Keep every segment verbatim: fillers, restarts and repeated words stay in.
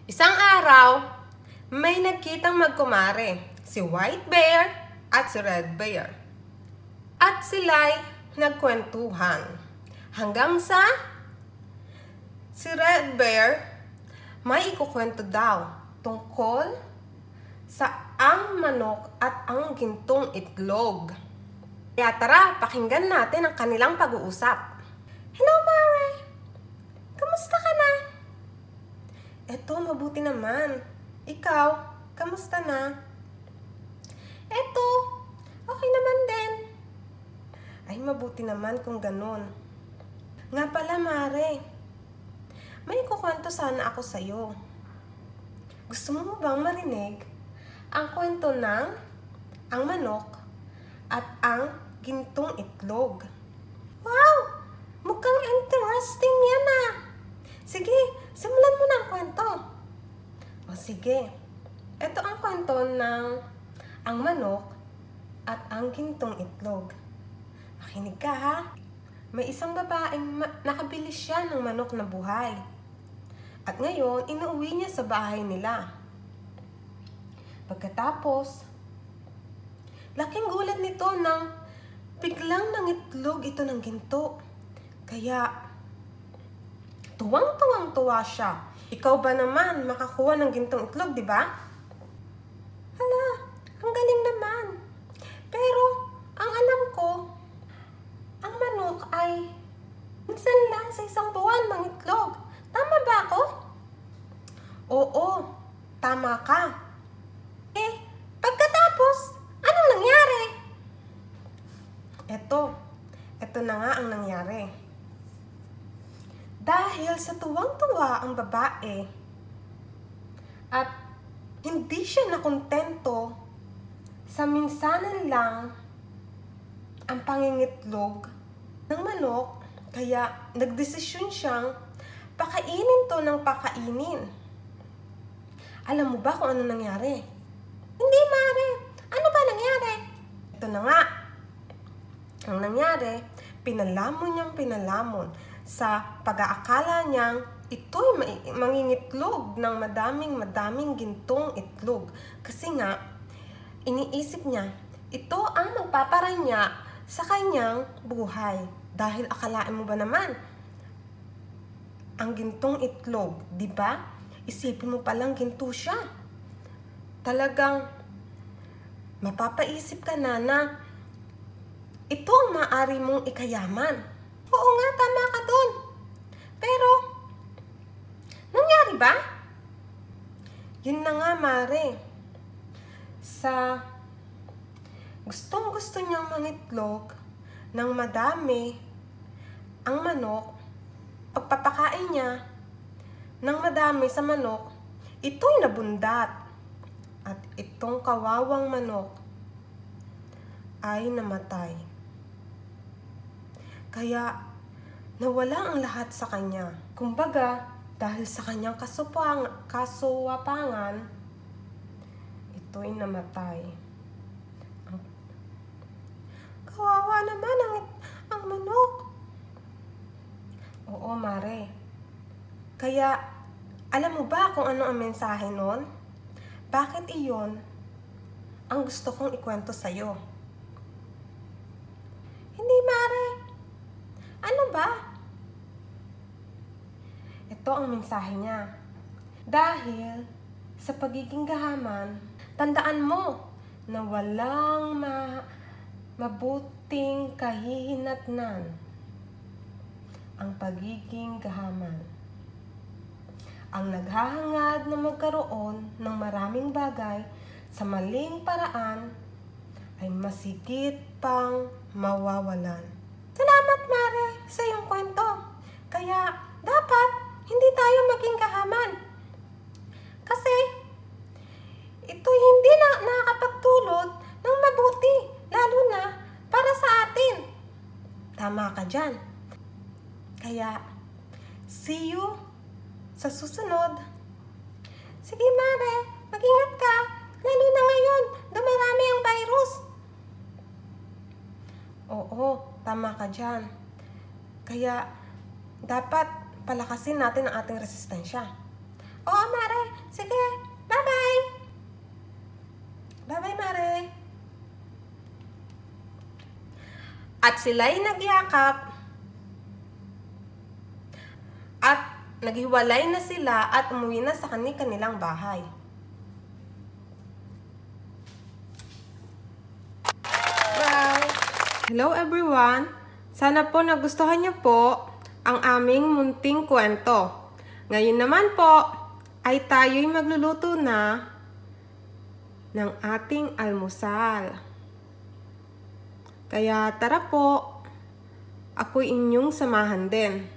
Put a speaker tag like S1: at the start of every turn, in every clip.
S1: Isang araw, may nagkitang magkumare, si White Bear at si Red Bear. At sila'y nagkwentuhan. Hanggang sa si Red Bear may ikukwento daw tungkol sa ang manok at ang gintong itlog. Kaya tara, pakinggan natin ang kanilang pag-uusap. Hello, Mare! Kamusta ka na? Eto, mabuti naman. Ikaw, kamusta na? Eto, okay naman din. Ay, mabuti naman kung ganun. Nga pala, Mare, may kukwento sana ako sa'yo. Gusto mo bang marinig ang kwento ng ang manok at ang gintong itlog? Wow! Mukhang interesting yan ah! Sige, simulan mo na ang kwento. O sige, ito ang kwento ng ang manok at ang gintong itlog. Makinig ka ha. May isang babaeng nakabili siya ng manok na buhay. At ngayon, inuwi niya sa bahay nila. Pagkatapos, laking gulat nito nang biglang nangitlog ito ng ginto. Kaya, tuwang-tuwang-tuwa siya. Ikaw ba naman makakuha ng gintong itlog, di ba? Hala, ang galing naman. Pero, ang alam ko, ang manok ay minsan lang sa isang buwan mangitlog. Tama ba ako? Oo, tama ka. Eh, pagkatapos, anong nangyari? Eto, eto na nga ang nangyari. Dahil sa tuwang-tuwa ang babae at hindi siya nakontento sa minsanan lang ang pangingitlog ng manok, kaya nagdesisyon siyang pakainin to ng pakainin. Alam mo ba kung ano nangyari? Hindi, Mare. Ano ba nangyari? Ito na nga. Ang nangyari, pinalamon niyang pinalamon sa pag-aakala niyang ito'y mangingitlog ng madaming madaming gintong itlog. Kasi nga, iniisip niya, ito ang magpaparanya sa kanyang buhay. Dahil akalain mo ba naman, ang gintong itlog, di ba? Isipin mo palang ginto siya. Talagang mapapaisip ka na na ito ang maaari mong ikayaman. Oo nga, tama ka dun. Pero, nangyari ba? Yun na nga, Mare. Sa gustong gusto niyang mangitlog ng madami ang manok, pagpapakain niya ng madami sa manok, ito'y nabundat. At itong kawawang manok ay namatay. Kaya nawala ang lahat sa kanya. Kumbaga, dahil sa kanyang kasupang, kasuwapangan, ito'y namatay. Kawawa naman ang, ang manok. Oo, Mare. Kaya, alam mo ba kung ano ang mensahe nun? Bakit iyon ang gusto kong ikwento sa'yo? Hindi, Mare. Ano ba? Ito ang mensahe niya. Dahil sa pagiging gahaman, tandaan mo na walang ma mabuting kahihinatnan ang pagiging gahaman. Ang naghahangad na magkaroon ng maraming bagay sa maling paraan ay masigit pang mawawalan. Salamat, Mare, sa iyong kwento. Kaya, dapat hindi tayo maging gahaman. Kasi, ito'y hindi na nakakapagdulot ng mabuti, lalo na para sa atin. Tama ka dyan. Kaya, see you sa susunod. Sige, Mare, mag-ingat ka. Lalo na ngayon, dumarami ang virus. Oo, tama ka dyan. Kaya, dapat palakasin natin ang ating resistensya. Oo, Mare, At sila'y nagyakap at naghiwalay na sila at umuwi na sa kani-kanilang bahay. Bye! Hello everyone! Sana po nagustuhan niyo po ang aming munting kwento. Ngayon naman po ay tayo'y magluluto na ng ating almusal. Kaya tara po, ako'y inyong samahan din.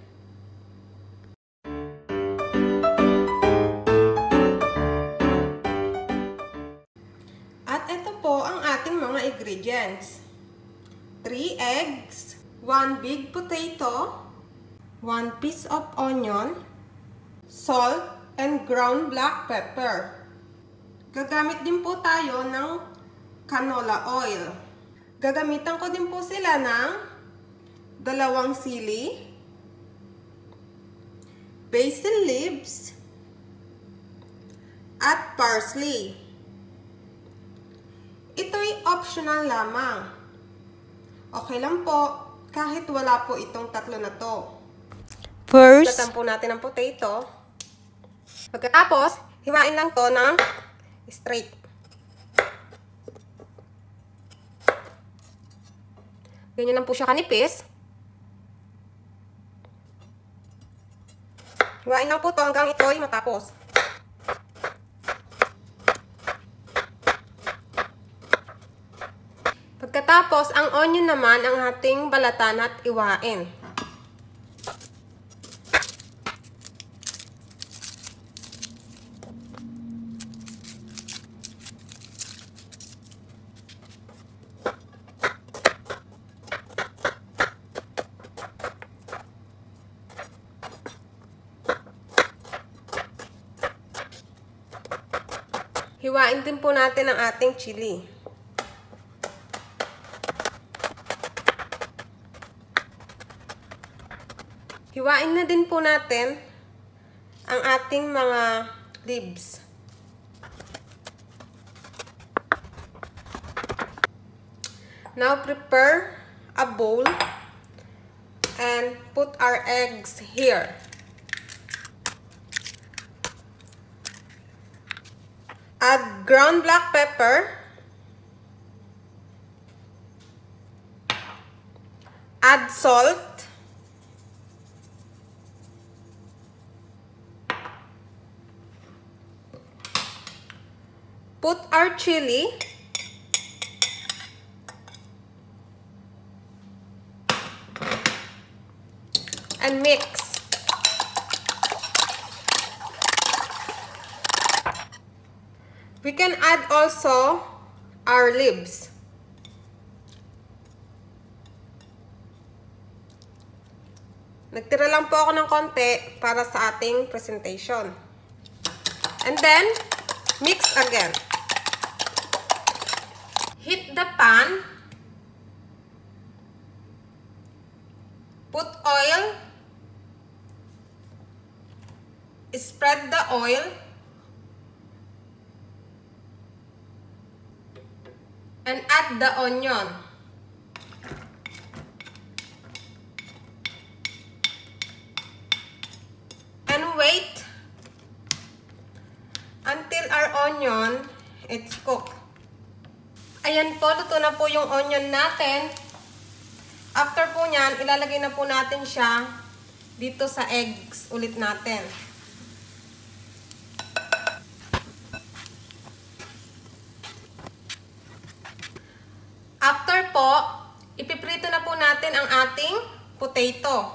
S1: At ito po ang ating mga ingredients. three eggs, one big potato, one piece of onion, salt, and ground black pepper. Gagamit din po tayo ng canola oil. Gagamitan ko din po sila ng dalawang sili, basil leaves, at parsley. Ito'y optional lamang. Okay lang po kahit wala po itong tatlo na to.
S2: First,
S1: Latan po natin ang potato. Pagkatapos, hiwain lang to ng straight. Ganyan lang po siya kanipis. Hiwain lang po to hanggang ito'y matapos. Pagkatapos, ang onion naman ang ating balatan at iwain. Hiwain din po natin ang ating chili. Hiwain na din po natin ang ating mga leaves. Now prepare a bowl and put our eggs here. Add ground black pepper. Add salt. Put our chili. And mix. We can add also our leaves. Nagtira lang po ako ng konti para sa ating presentation. And then, mix again. Heat the pan. Put oil. Spread the oil. And add the onion. And wait until our onion it's cooked. Ayan po, luto na po yung onion natin. After po nyan, ilalagay na po natin siya dito sa eggs ulit natin. After po, ipiprito na po natin ang ating potato.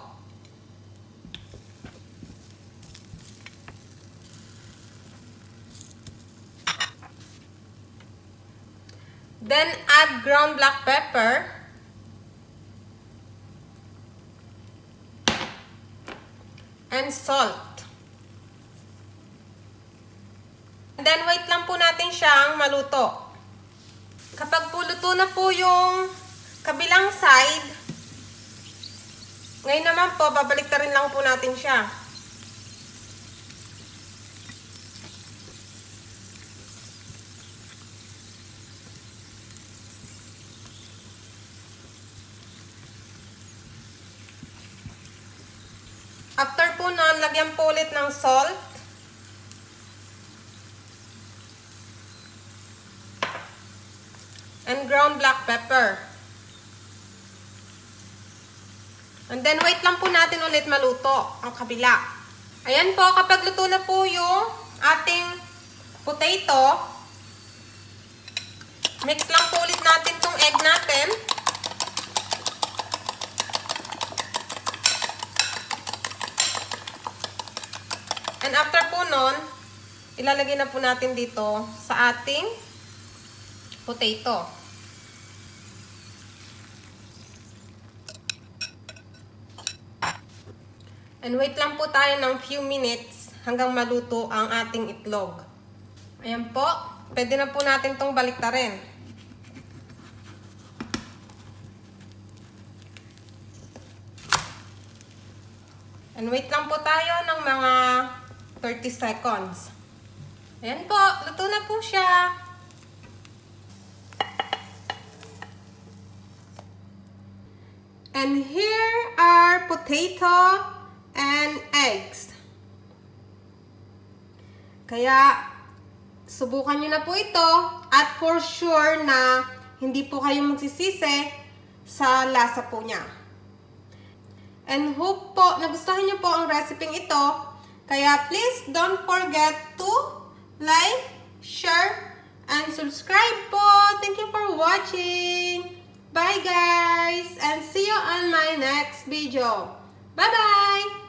S1: Then add ground black pepper. And salt. And then wait lang po natin siyang maluto. Kapag po luto na po yung kabilang side, ngayon naman po, babalik na rin lang po natin siya. po nun, lagyan po ulit ng salt. And ground black pepper. And then, wait lang po natin ulit maluto ang kabila. Ayan po, kapag luto na po yung ating potato, mix lang po ulit natin tong egg natin. And after po nun, ilalagay na po natin dito sa ating potato. And wait lang po tayo ng few minutes hanggang maluto ang ating itlog. Ayan po. Pwede na po natin itong baliktarin. And wait lang po tayo ng mga thirty seconds. Ayan po. Luto na po siya. And here are potato and eggs. Kaya, subukan nyo na po ito at for sure na hindi po kayo magsisisi sa lasa po niya. And hope po nagustuhan nyo po ang recipe ito. Kaya please don't forget to like, share, and subscribe po. Thank you for watching. Bye guys, and see you on my next video. Bye-bye!